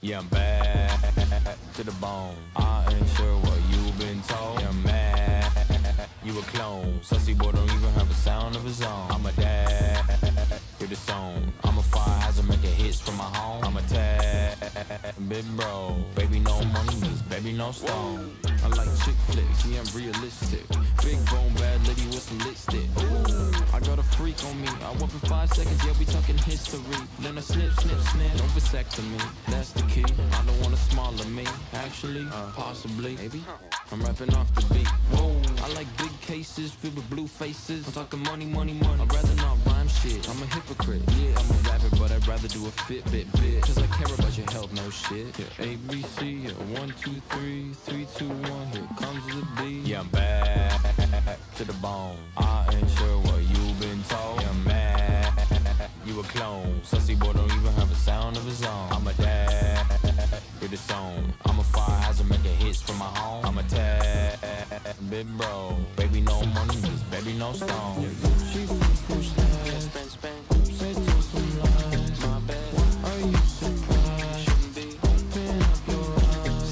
Yeah, I'm bad to the bone. I ain't sure what you've been told. Yeah, I'm mad, you a clone. Sussy boy don't even have a sound of his own. I'm a dad, hear the song. I'm a fire hazard, making hits from my home. I'm a tad, big bro. Baby, no money means baby, no stone. I like chick flicks, yeah, I'm realistic. Big bone, bad lady with some lipstick. Ooh, I got a freak on me. I walk for 5 seconds, yeah, we talking history. Then I snip, snip, snip, no vasectomy. That's the key. I don't want a smaller me. Actually, possibly, maybe. I'm rapping off the beat. Whoa, I like big cases filled with blue faces. I'm talking money, money, money. I'd rather not rhyme shit. I'm a hypocrite. Yeah, I'm a rapper, but I'd rather do a Fitbeat bit. Cause I care about your health, no shit. Yeah, A, B, C, yeah, 1, 2, 3, 3, 2, 1. Here comes the beat. Yeah, I'm bad to the bone. I ain't sure what you've been told. Yeah, I'm mad, you a clone. Sussy boy don't even have a sound of his own. I'm a dad, hear the song. I'm a fire hazard, making hits from my home. I'm a tad, big bro. Baby, no money means baby, no stone. She push that, spin, spin. Say to some lies, my bad. Why are you surprised? Shouldn't be. Open up your eyes.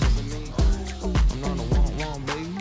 I'm not a want, baby.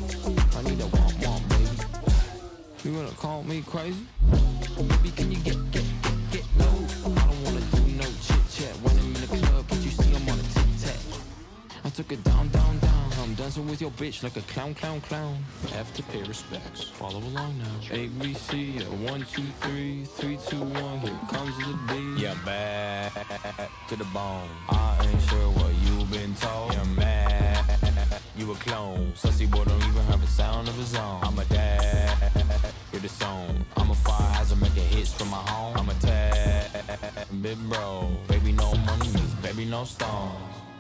I need a want, baby. You gonna call me crazy? Baby, can you get low? I don't wanna do no chit chat when I'm in the club. Can't you see I'm on a tic tac? I took it down, down, down. I'm dancing with your bitch like a clown, clown, clown. Have to pay respects. Follow along now. A, B, C, yeah, 1, 2, 3, 3, 2, 1. Here comes the beat. Yeah, bad to the bone. I ain't sure what you've been told. Yeah, mad, you a clone. Sussy boy don't even have a sound of his own. I'm a dad, hear the song. I'm a fire hazard, making hits from my home. I'm a tad, big bro. Baby, no money means baby, no stones.